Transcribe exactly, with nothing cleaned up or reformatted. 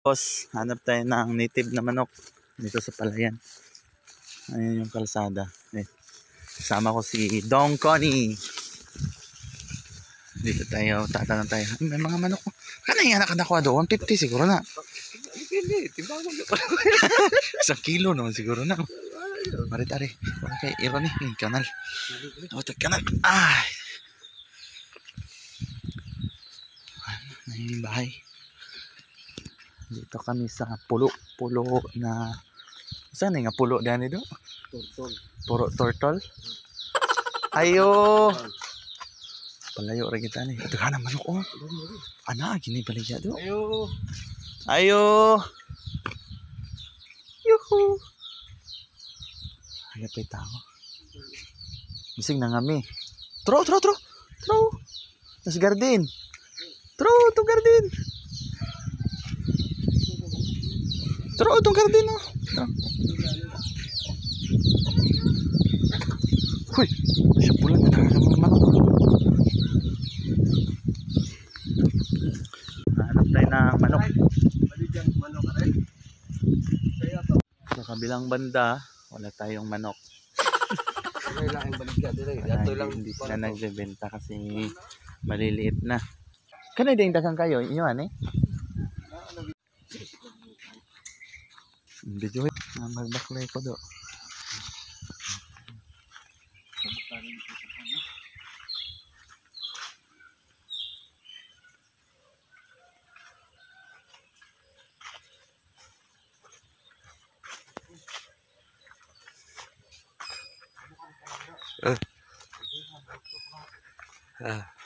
Tapos, hanap tayo ng native na manok dito sa Palayan. Ayun yung kalsada. Eh, kasama ko si Dong Connie. Dito tayo, tatanong tayo. May mga manok ko. Kana yung anak ko doon? one fifty siguro na. Hindi, timbang mo. Isang kilo naman siguro na. Mari-tari. Okay, irony. Yung kanal. O, ito kanal. Ay! Ano yung bahay? Dito kami sa pulo. Pulo na... Saan nga pulo dyan ito? Turtol. Puro turtle? Ayo! Palayo rin kita ni. Ito ka na manok oh. Ana, gini baligya do. Ayo! Ayo! Yuhu! Hayap ay tao. Bising na ngami. Tro, tro, tro! Tro! Nas garden! Tro, to garden! Tro, itong garden oh! Tro. Huy! Siya pulang na tayo ng manok. Hanap tayo ng manok. Sa kabilang banda, wala tayong manok. Hindi sila nagbebenta kasi maliliit na. Kana din dagang kayo, inyo ani? Video na magbaklay ko do. Ah. Ah.